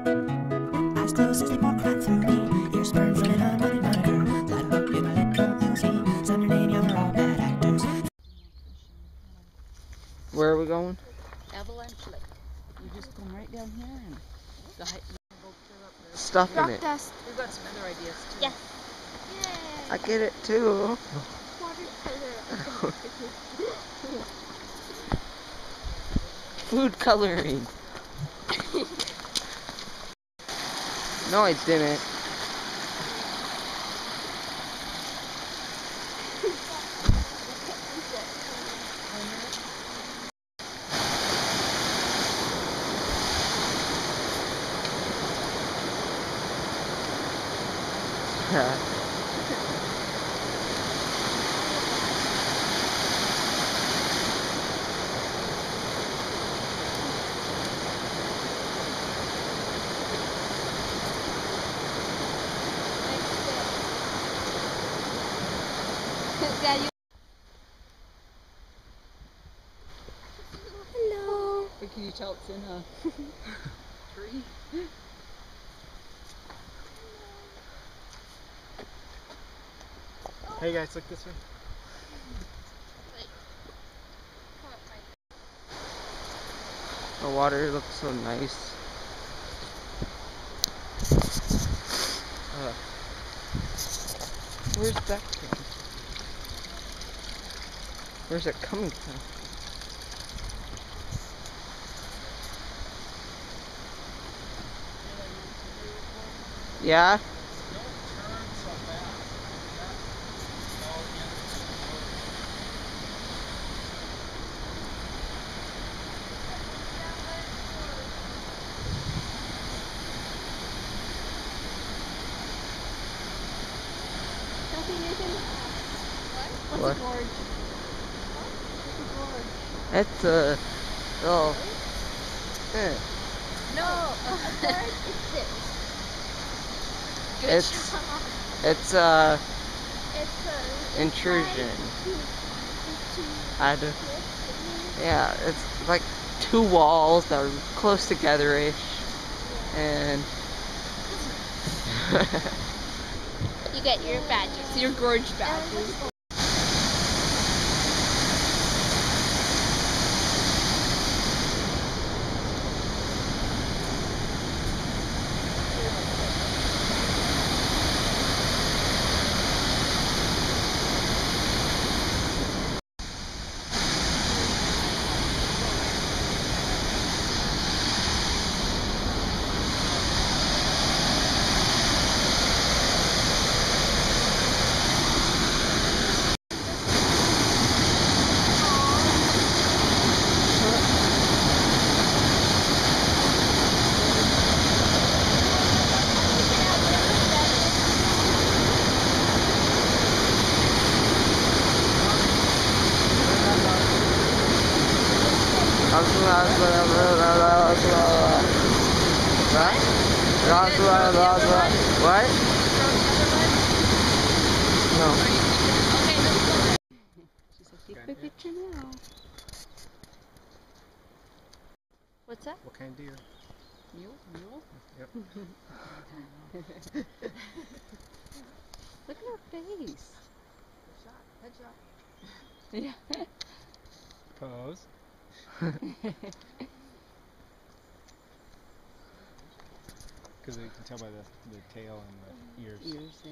I still sense they walk right through me. Your sperm's running on running moniker. Light up in my little Lucy. Son, your name, you're all bad actors. Where are we going? Avalanche Lake. You just come right down here and go clear up there. Stuff in it. Dust. We've got some other ideas too. Yes. Yay. I get it too. Watercolor. Food coloring. No, I didn't. Hello. But can you tell it's in a tree? Hey guys, look this way. The water looks so nice. Where's that from? Where's it coming from? Yeah? What's What? a gorge? What's a gorge? It's a little. No, a gorge is this. It's It's a intrusion. I do. Yeah, it's like two walls that are close together-ish, and You get your badges. Your gorge badges. What? No. Okay, let's go. She said, take my picture now. What's that? What kind of deer? Mule? Yep. Look at her face. Headshot. Yeah. Pose. Because you can tell by the tail and the ears. Ears, yeah.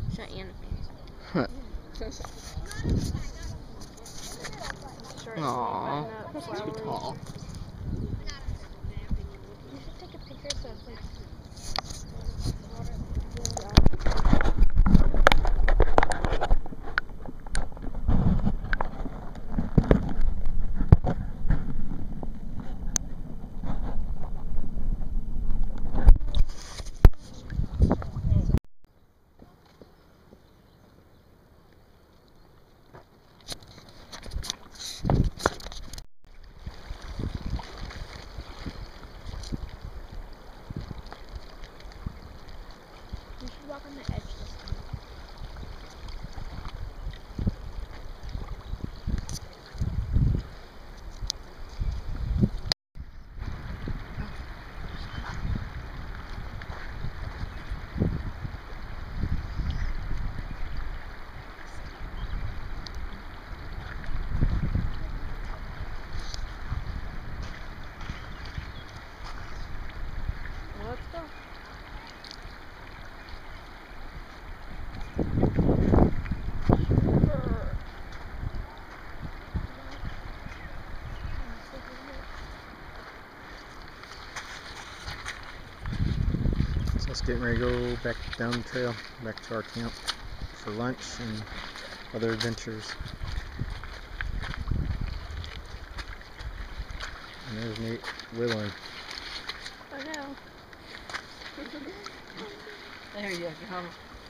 Shut Anna Aww, too tall. You should take a picture so it's like. You should walk on the edge this time. Let's go. So it's getting ready to go back down the trail, back to our camp for lunch and other adventures. And there's Nate whittling. Oh no. There you go.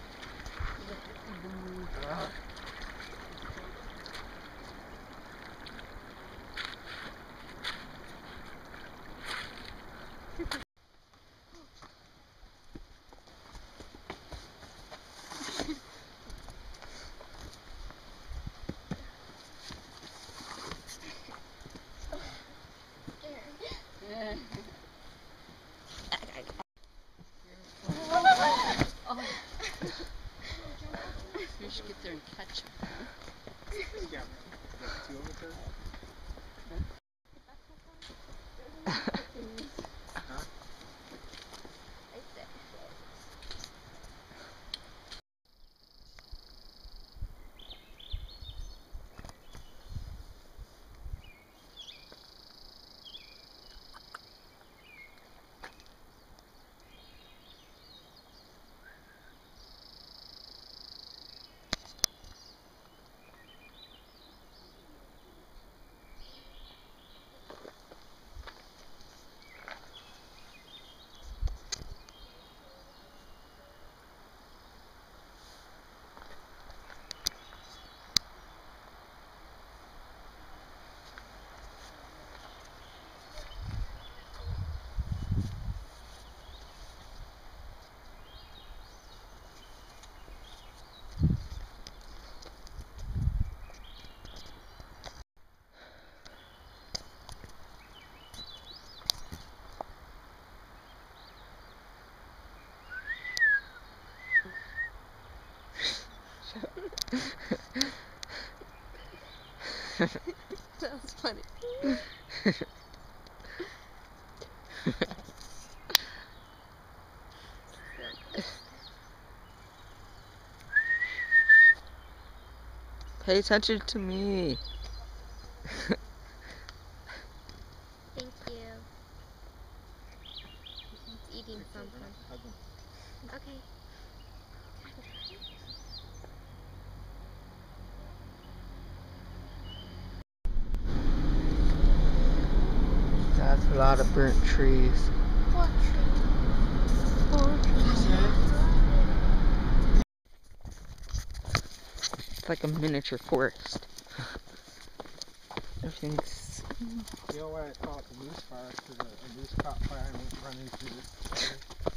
You should get there and catch him. Yeah. Two over there? Sounds funny. Pay attention to me. Thank you. It's eating something. Okay. That's a lot of burnt trees. What It's like a miniature forest. Everything's. You know why I call it the moose fire? Because a moose caught fire and went running through the fire.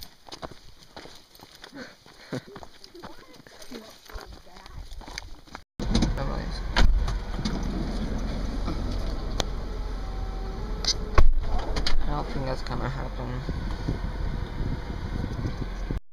Anyways. I don't think that's gonna happen.